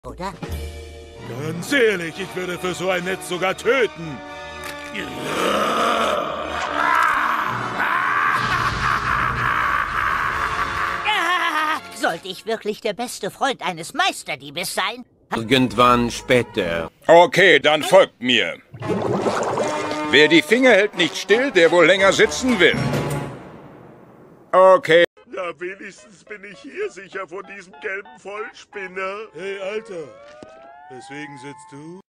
oder? Ganz ehrlich, ich würde für so ein Netz sogar töten. Sollte ich wirklich der beste Freund eines Meisterdiebes sein? Irgendwann später. Okay, dann folgt mir. Wer die Finger hält nicht still, der wohl länger sitzen will. Okay. Na, wenigstens bin ich hier sicher vor diesem gelben Vollspinner. Hey, Alter. Weswegen sitzt du?